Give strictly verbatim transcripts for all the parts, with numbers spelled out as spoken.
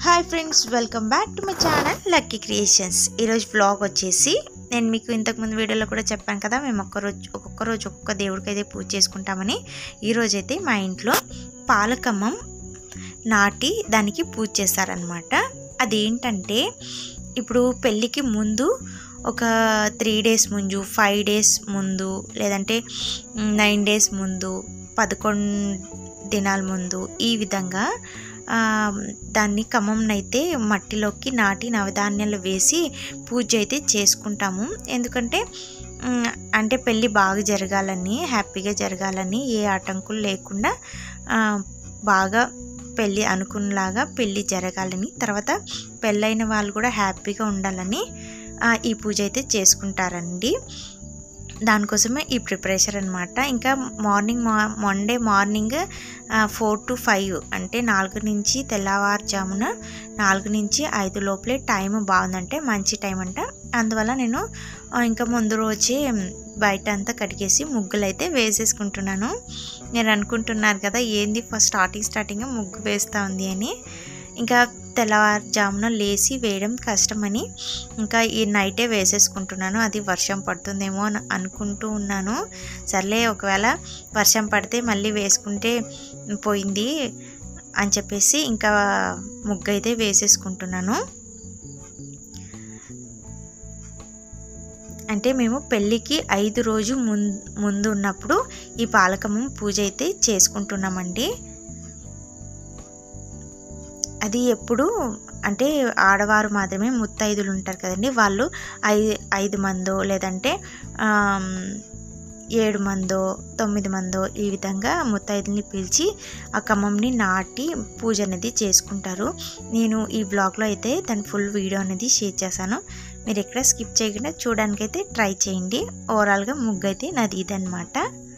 Hi friends, welcome back to my channel Lucky Creations. ఈరోజు vlog వచ్చేసి నేను మీకు ఇంతకుముందు వీడియోలో కూడా చెప్పాను కదా, మేము ఒక్కరోజు ఒక్కొక్క రోజు ఒక్కొక్క దేవుడికి అయితే పూజ చేసుకుంటామని. ఈరోజు అయితే మా ఇంట్లో పాలకమ్మం నాటి దానికి పూజ చేస్తారనమాట. అదేంటంటే ఇప్పుడు పెళ్ళికి ముందు ఒక త్రీ డేస్ ముందు, ఫైవ్ డేస్ ముందు, లేదంటే నైన్ డేస్ ముందు, పదకొండు దినాల ముందు ఈ విధంగా దాన్ని ఖమ్మంనైతే మట్టిలోకి నాటి నవధాన్యాలు వేసి పూజ అయితే చేసుకుంటాము. ఎందుకంటే అంటే పెళ్ళి బాగా జరగాలని, హ్యాపీగా జరగాలని, ఏ ఆటంకులు లేకుండా బాగా పెళ్ళి అనుకున్నలాగా పెళ్ళి జరగాలని, తర్వాత పెళ్ళైన వాళ్ళు కూడా హ్యాపీగా ఉండాలని ఈ పూజ అయితే చేసుకుంటారండి. దానికోసమే ఈ ప్రిపరేషన్ అనమాట. ఇంకా మార్నింగ్ మా Monday morning four to five అంటే నాలుగు నుంచి తెల్లవారుజామున నాలుగు నుంచి ఐదు లోపలే టైం బాగుందంటే మంచి టైం అంట. అందువల్ల నేను ఇంకా ముందు రోజే బయట అంతా కడిగేసి ముగ్గులు అయితే వేసేసుకుంటున్నాను. నేను అనుకుంటున్నారు కదా ఏంది ఫస్ట్ స్టార్టింగ్ స్టార్టింగ్ ముగ్గు వేస్తూ ఉంది అని. ఇంకా తెల్లవారుజామున లేచి వేయడం కష్టమని ఇంకా ఈ నైటే వేసేసుకుంటున్నాను. అది వర్షం పడుతుందేమో అని అనుకుంటూ ఉన్నాను. సర్లే ఒకవేళ వర్షం పడితే మళ్ళీ వేసుకుంటే పోయింది అని చెప్పేసి ఇంకా ముగ్గు అయితే వేసేసుకుంటున్నాను. అంటే మేము పెళ్ళికి ఐదు రోజు ముందు ఉన్నప్పుడు ఈ పాలకమ్మం పూజ అయితే చేసుకుంటున్నామండి. అది ఎప్పుడు అంటే ఆడవారు మాత్రమే, ముత్తైదులు ఉంటారు కదండి, వాళ్ళు ఐ ఐదు మందో లేదంటే ఏడు మందో తొమ్మిది మందో ఈ విధంగా ముత్తైదుల్ని పిలిచి ఆ ఖమ్మంని నాటి పూజ అనేది చేసుకుంటారు. నేను ఈ బ్లాగ్లో అయితే దాని ఫుల్ వీడియో అనేది షేర్ చేశాను. మీరు ఎక్కడ స్కిప్ చేయకుండా చూడడానికైతే ట్రై చేయండి. ఓవరాల్గా ముగ్గు అయితే నాది ఇదనమాట.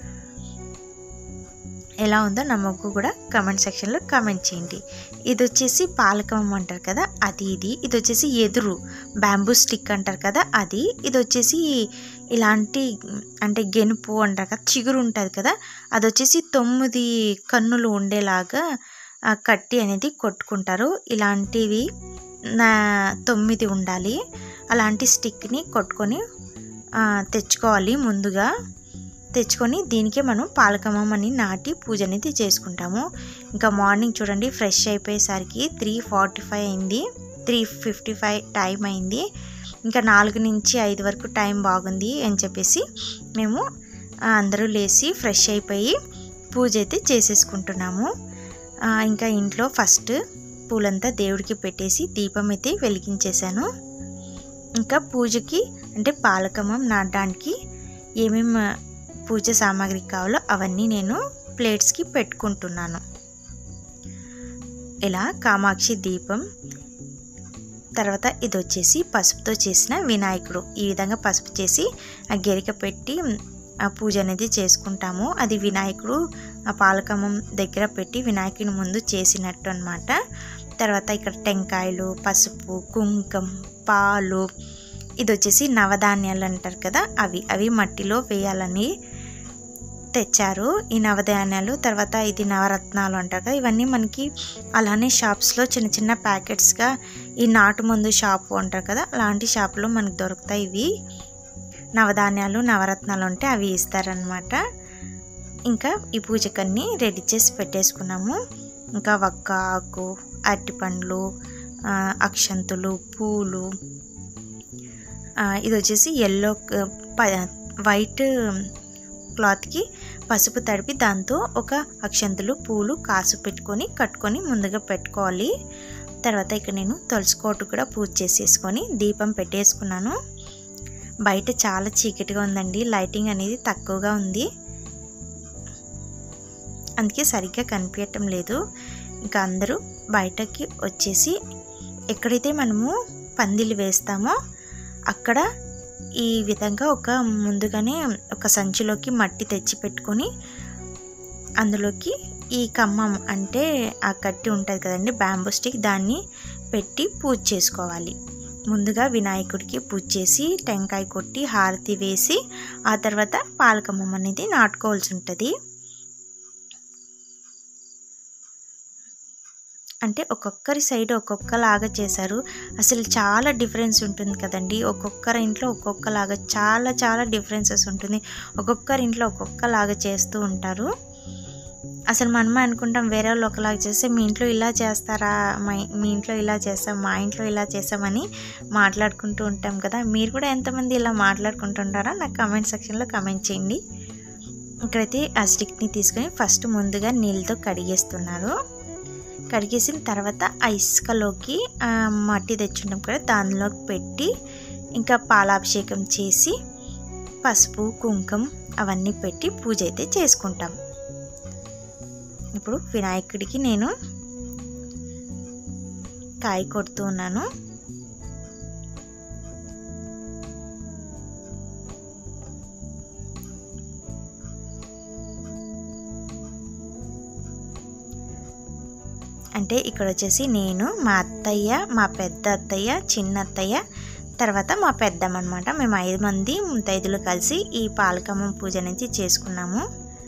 ఎలా ఉందో నా ముగ్గు కూడా కామెంట్ సెక్షన్లో కామెంట్ చేయండి. ఇది వచ్చేసి పాలకమ్మం అంటారు కదా అది. ఇది ఇది వచ్చేసి ఎదురు బ్యాంబూ స్టిక్ అంటారు కదా అది. ఇది వచ్చేసి ఇలాంటి అంటే గెనుపు అంటారు కదా, చిగురు ఉంటుంది కదా, అది వచ్చేసి తొమ్మిది కన్నులు ఉండేలాగా కట్టి అనేది కొట్టుకుంటారు. ఇలాంటివి నా తొమ్మిది ఉండాలి. అలాంటి స్టిక్ని కొట్టుకొని తెచ్చుకోవాలి. ముందుగా తెచ్చుకొని దీనికే మనం పాలకమ్మం అని నాటి పూజ అనేది చేసుకుంటాము. ఇంకా మార్నింగ్ చూడండి ఫ్రెష్ అయిపోయేసరికి త్రీ ఫార్టీ ఫైవ్ అయింది, త్రీ ఫిఫ్టీ ఫైవ్ టైం అయింది. ఇంకా నాలుగు నుంచి ఐదు వరకు టైం బాగుంది అని చెప్పేసి మేము అందరూ లేచి ఫ్రెష్ అయిపోయి పూజ అయితే చేసేసుకుంటున్నాము. ఇంకా ఇంట్లో ఫస్ట్ పూలంతా దేవుడికి పెట్టేసి దీపం అయితే వెలిగించేశాను. ఇంకా పూజకి అంటే పాలకమ్మం నాటడానికి ఏమేమి పూజ సామాగ్రి కావాలో అవన్నీ నేను ప్లేట్స్కి పెట్టుకుంటున్నాను. ఇలా కామాక్షి దీపం, తర్వాత ఇది వచ్చేసి పసుపుతో చేసిన వినాయకుడు. ఈ విధంగా పసుపు చేసి ఆ గెరిక పెట్టి ఆ పూజ అనేది చేసుకుంటాము. అది వినాయకుడు ఆ పాలకమ్మం దగ్గర పెట్టి వినాయకుని ముందు చేసినట్టు అనమాట. తర్వాత ఇక్కడ టెంకాయలు, పసుపు, కుంకుమ, పాలు, ఇది వచ్చేసి నవధాన్యాలు అంటారు కదా అవి అవి మట్టిలో వేయాలని తెచ్చారు ఈ నవధాన్యాలు. తర్వాత ఇది నవరత్నాలు అంటారు కదా, ఇవన్నీ మనకి అలానే షాప్స్లో చిన్న చిన్న ప్యాకెట్స్గా ఈ నాటు మందు షాపు అంటారు కదా అలాంటి షాపులో మనకు దొరుకుతాయి. ఇవి నవధాన్యాలు నవరత్నాలు ఉంటే అవి ఇస్తారనమాట. ఇంకా ఈ పూజకన్నీ రెడీ చేసి పెట్టేసుకున్నాము. ఇంకా వక్క ఆకు, అరటిపండ్లు, అక్షంతులు, పూలు, ఇది వచ్చేసి ఎల్లో వైట్ క్లాత్కి పసుపు తడిపి దాంతో ఒక అక్షంతులు, పూలు, కాసు పెట్టుకొని కట్టుకొని ముందుగా పెట్టుకోవాలి. తర్వాత ఇక్కడ నేను తులసికోట కూడా పూజ చేసేసుకొని దీపం పెట్టేసుకున్నాను. బయట చాలా చీకటిగా ఉందండి, లైటింగ్ అనేది తక్కువగా ఉంది, అందుకే సరిగ్గా కనిపించటం లేదు. ఇంకా అందరూ బయటకి వచ్చేసి ఎక్కడైతే మనము పందిలు వేస్తామో అక్కడ ఈ విధంగా ఒక ముందుగానే ఒక సంచిలోకి మట్టి తెచ్చి పెట్టుకొని అందులోకి ఈ ఖమ్మం అంటే ఆ కట్టి ఉంటుంది కదండి బ్యాంబూ స్టిక్, దాన్ని పెట్టి పూజ చేసుకోవాలి. ముందుగా వినాయకుడికి పూజ చేసి టెంకాయ కొట్టి హారతి వేసి ఆ తర్వాత పాలకమ్మం అనేది నాటుకోవాల్సి ఉంటుంది. అంటే ఒక్కొక్కరి సైడ్ ఒక్కొక్కలాగా చేశారు. అసలు చాలా డిఫరెన్స్ ఉంటుంది కదండి. ఒక్కొక్కరి ఇంట్లో ఒక్కొక్కలాగా చాలా చాలా డిఫరెన్సెస్ ఉంటుంది. ఒక్కొక్కరి ఇంట్లో ఒక్కొక్కలాగా చేస్తూ ఉంటారు. అసలు మనమే అనుకుంటాం వేరే వాళ్ళు ఒకలాగా చేస్తే మీ ఇంట్లో ఇలా చేస్తారా, మా మీ ఇంట్లో ఇలా చేస్తాం, మా ఇంట్లో ఇలా చేస్తామని మాట్లాడుకుంటూ ఉంటాం కదా. మీరు కూడా ఎంతమంది ఇలా మాట్లాడుకుంటుంటారా నాకు కామెంట్ సెక్షన్లో కామెంట్ చేయండి. ఇక్కడైతే ఆ స్టిక్ని తీసుకొని ఫస్ట్ ముందుగా నీళ్ళతో కడిగేస్తున్నారు. కడిగేసిన తర్వాత ఆ ఇసుకలోకి మట్టి తెచ్చుంటాం కదా దానిలోకి పెట్టి ఇంకా పాలాభిషేకం చేసి పసుపు కుంకుమ అవన్నీ పెట్టి పూజ అయితే చేసుకుంటాం. ఇప్పుడు వినాయకుడికి నేను కాయ కొడుతూ ఉన్నాను. అంటే ఇక్కడ వచ్చేసి నేను మా అత్తయ్య, మా పెద్ద అత్తయ్య, చిన్న అత్తయ్య, తర్వాత మా పెద్దమ్మ అనమాట. మేము ఐదు మంది ముత్తైదులు కలిసి ఈ పాలకమ్మ పూజ నుంచి చేసుకున్నాము.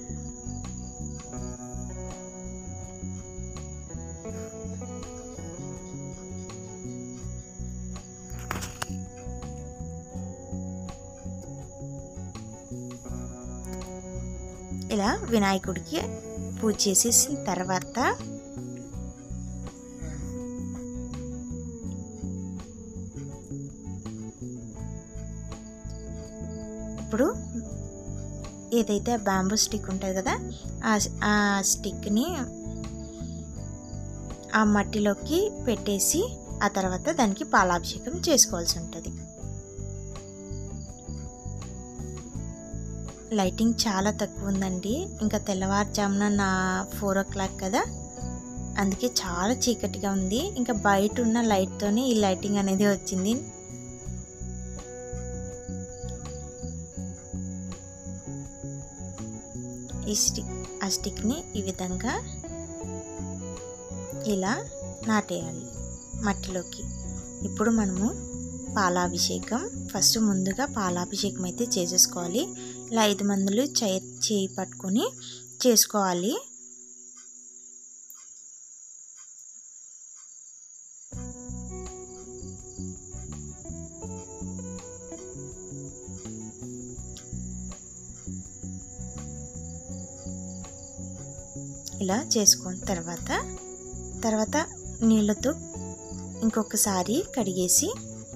ఇలా వినాయకుడికి పూజ చేసేసిన తర్వాత ఇప్పుడు ఏదైతే బ్యాంబూ స్టిక్ ఉంటుంది కదా ఆ స్టిక్ని ఆ మట్టిలోకి పెట్టేసి ఆ తర్వాత దానికి పాలాభిషేకం చేసుకోవాల్సి ఉంటుంది. లైటింగ్ చాలా తక్కువ ఉందండి. ఇంకా తెల్లవారుజామున నా ఫోర్ ఓ క్లాక్ కదా, అందుకే చాలా చీకటిగా ఉంది. ఇంకా బయట ఉన్న లైట్తోనే ఈ లైటింగ్ అనేది వచ్చింది. ఈ స్టిక్ ఆ స్టిక్ని ఈ విధంగా ఇలా నాటేయాలి మట్టిలోకి. ఇప్పుడు మనము పాలాభిషేకం ఫస్ట్ ముందుగా పాలాభిషేకం అయితే చేసేసుకోవాలి. ఇలా ఐదు మందులు చేయి చేయి పట్టుకొని చేసుకోవాలి. ఇలా చేసుకున్న తర్వాత తర్వాత నీళ్ళతో ఇంకొకసారి కడిగేసి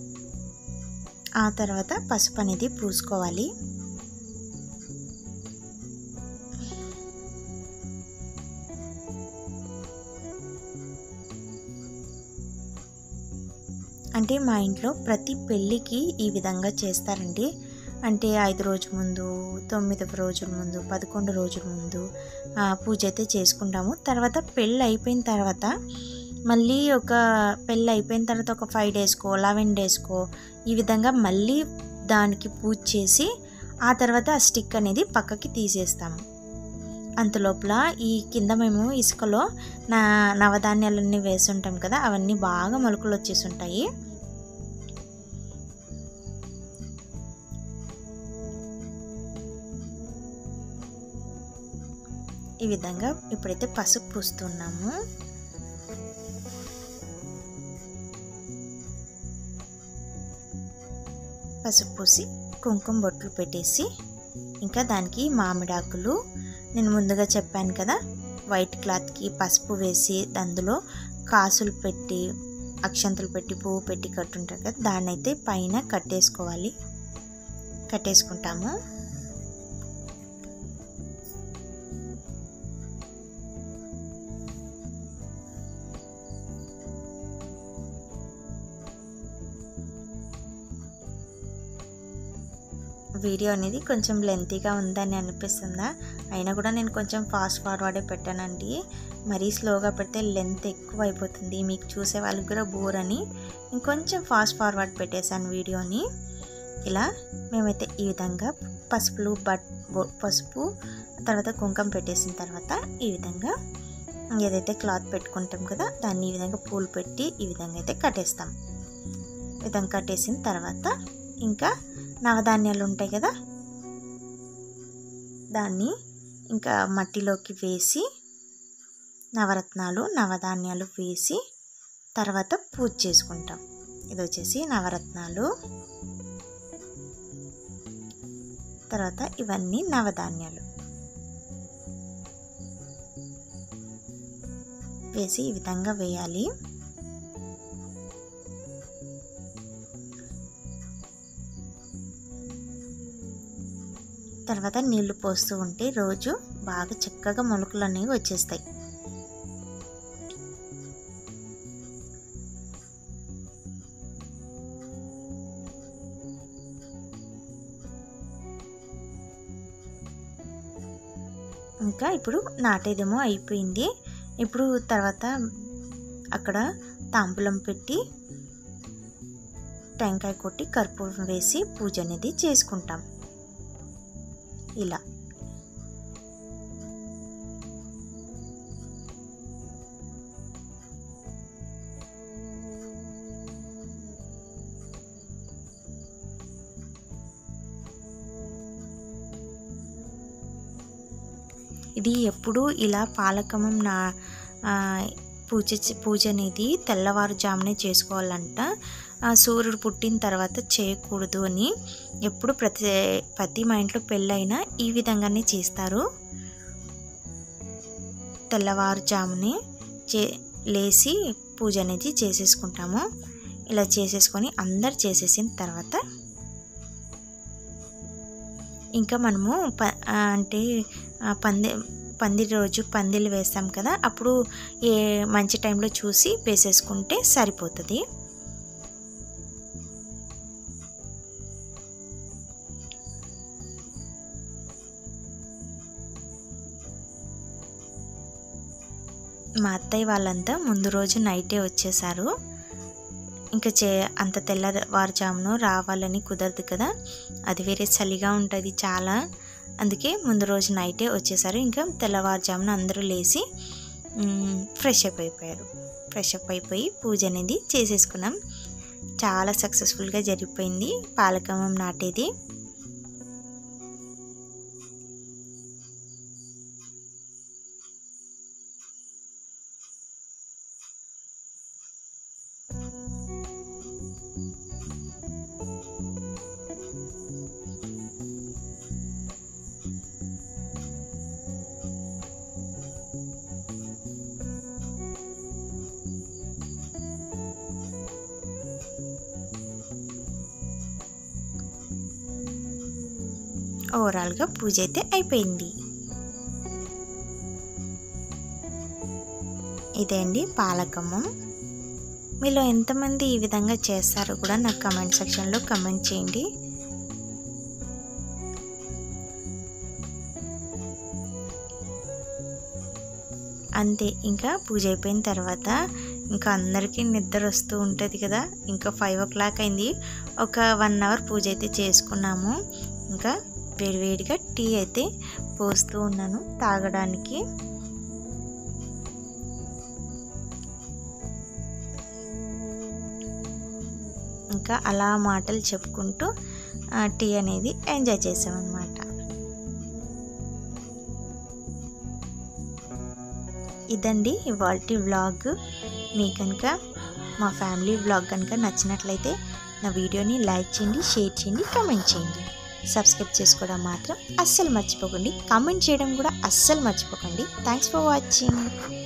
ఆ తర్వాత పసుపు అనేది పూసుకోవాలి. అంటే మా ఇంట్లో ప్రతి పెళ్ళికి ఈ విధంగా చేస్తారండి. అంటే ఐదు రోజుల ముందు, తొమ్మిది రోజుల ముందు, పదకొండు రోజుల ముందు పూజ అయితే చేసుకుంటాము. తర్వాత పెళ్ళి అయిపోయిన తర్వాత మళ్ళీ ఒక పెళ్ళి అయిపోయిన తర్వాత ఒక ఫైవ్ డేస్కో లెవెన్ డేస్కో ఈ విధంగా మళ్ళీ దానికి పూజ చేసి ఆ తర్వాత ఆ స్టిక్ అనేది పక్కకి తీసేస్తాము. అంతలోపల ఈ కింద మేము ఇసుకలో నా నవధాన్యాలన్నీ వేసి ఉంటాం కదా, అవన్నీ బాగా మొలకలు వచ్చేసి ఉంటాయి. ఈ విధంగా ఇప్పుడైతే పసుపు పూస్తున్నాము. పసుపు పూసి కుంకుమ బొట్లు పెట్టేసి ఇంకా దానికి మామిడాకులు నేను ముందుగా చెప్పాను కదా, వైట్ క్లాత్కి పసుపు వేసి అందులో కాసులు పెట్టి అక్షంతలు పెట్టి పువ్వు పెట్టి కట్టుంటారు కదా, దాన్ని అయితే పైన కట్టేసుకోవాలి. కట్టేసుకుంటాము. వీడియో అనేది కొంచెం లెంతీగా ఉందని అనిపిస్తుందా? అయినా కూడా నేను కొంచెం ఫాస్ట్ ఫార్వర్డే పెట్టానండి. మరీ స్లోగా పెడితే లెంత్ ఎక్కువ అయిపోతుంది, మీకు చూసే వాళ్ళకి కూడా బోర్ అని ఇంకొంచెం ఫాస్ట్ ఫార్వర్డ్ పెట్టేశాను వీడియోని. ఇలా మేమైతే ఈ విధంగా పసుపులు బట్ పసుపు తర్వాత కుంకుమ పెట్టేసిన తర్వాత ఈ విధంగా ఏదైతే క్లాత్ పెట్టుకుంటాం కదా దాన్ని ఈ విధంగా పూలు పెట్టి ఈ విధంగా అయితే కట్టేస్తాం. ఈ విధంగా కట్టేసిన తర్వాత ఇంకా నవధాన్యాలు ఉంటాయి కదా, దాన్ని ఇంకా మట్టిలోకి వేసి నవరత్నాలు నవధాన్యాలు వేసి తర్వాత పూజ చేసుకుంటాం. ఇది వచ్చేసి నవరత్నాలు, తర్వాత ఇవన్నీ నవధాన్యాలు వేసి ఈ విధంగా వేయాలి. తర్వాత నీళ్లు పోస్తూ ఉంటే రోజు బాగా చక్కగా మొలకలు అనేవి వచ్చేస్తాయి. ఇంకా ఇప్పుడు నాటేదేమో అయిపోయింది. ఇప్పుడు తర్వాత అక్కడ తాంబూలం పెట్టి టెంకాయ కొట్టి కర్పూరం వేసి పూజ అనేది చేసుకుంటాం. ఇలా ఇది ఎప్పుడు ఇలా పాలకమం నా పూజ పూజ అనేది తెల్లవారుజామునే చేసుకోవాలంట. సూర్యుడు పుట్టిన తర్వాత చేయకూడదు అని ఎప్పుడు ప్రతి ప్రతి మా ఇంట్లో పెళ్ళైనా ఈ విధంగానే చేస్తారు. తెల్లవారుజామునే చే లేచి పూజ అనేది చేసేసుకుంటాము. ఇలా చేసేసుకొని అందరు చేసేసిన తర్వాత ఇంకా మనము ప అంటే పంది పందిరి రోజు పందిళ్ళు వేస్తాం కదా, అప్పుడు ఏ మంచి టైంలో చూసి వేసేసుకుంటే సరిపోతుంది. మా అత్తయ్య వాళ్ళంతా ముందు రోజు నైటే వచ్చేసారు. ఇంకా చే అంత తెల్లవారుజామున రావాలని కుదరదు కదా, అది వేరే చలిగా ఉంటుంది చాలా. అందుకే ముందు రోజు నైటే వచ్చేసారు. ఇంకా తెల్లవారుజామున అందరూ లేచి ఫ్రెష్ అప్ అయిపోయారు. ఫ్రెష్ అప్ అయిపోయి పూజ అనేది చేసేసుకున్నాం. చాలా సక్సెస్ఫుల్గా జరిగిపోయింది పాలకమం నాటేది. ఓవరాల్గా పూజ అయితే అయిపోయింది. ఇదే అండి పాలకమ్మం. మీలో ఎంతమంది ఈ విధంగా చేస్తారో కూడా నాకు కమెంట్ సెక్షన్లో కమెంట్ చేయండి. అంతే, ఇంకా పూజ అయిపోయిన తర్వాత ఇంకా అందరికీ నిద్ర వస్తూ ఉంటుంది కదా. ఇంకా ఫైవ్ ఓ క్లాక్ అయింది. ఒక వన్ అవర్ పూజ అయితే చేసుకున్నాము. ఇంకా వేడివేడిగా టీ అయితే పోస్తూ ఉన్నాను తాగడానికి. ఇంకా అలా మాటలు చెప్పుకుంటూ టీ అనేది ఎంజాయ్ చేసామన్నమాట. ఇదండి ఇవాల్టి వ్లాగ్. మీకు కనుక మా ఫ్యామిలీ వ్లాగ్ కనుక నచ్చినట్లయితే నా వీడియోని లైక్ చేయండి, షేర్ చేయండి, కామెంట్ చేయండి. సబ్స్క్రైబ్ చేసుకోవడం మాత్రం అస్సలు మర్చిపోకండి. కామెంట్ చేయడం కూడా అస్సలు మర్చిపోకండి. Thanks for watching.